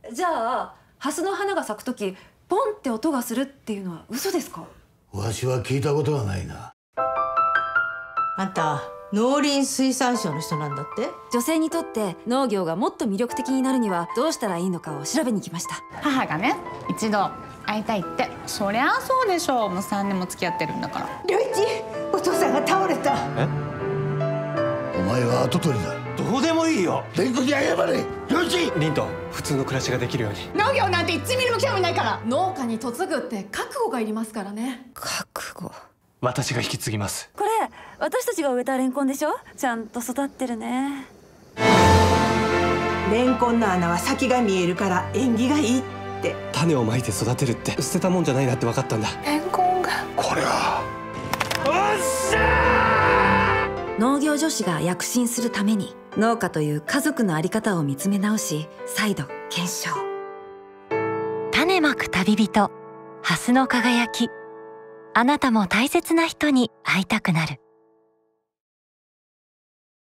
じゃあハスの花が咲く時ポンって音がするっていうのは嘘ですか？ わしは聞いたことがないな。 あんた農林水産省の人なんだって？ 女性にとって農業がもっと魅力的になるにはどうしたらいいのかを調べに来ました。 母がね、一度会いたいって。そりゃあそうでしょう。もう3年も付き合ってるんだから。 良一、お父さんが倒れた。 お前は跡取りだ。 どうでもいいよ。 蓮子に謝れ。良一。 凛と普通の暮らしができるように。 農業なんて1ミリも興味ないから。 農家に嫁ぐって覚悟がいりますからね。 覚悟。 私が引き継ぎます。 これ私たちが植えたレンコンでしょ？ちゃんと育ってるね。 レンコンの穴は先が見えるから縁起がいいって。 種をまいて育てるって捨てたもんじゃないなって分かったんだ。 レンコンが。 これは。 おっしゃー！農業女子が躍進するために農家という家族の在り方を見つめ直し、再度検証。 種まく旅人、ハスの輝き。あなたも大切な人に会いたくなる。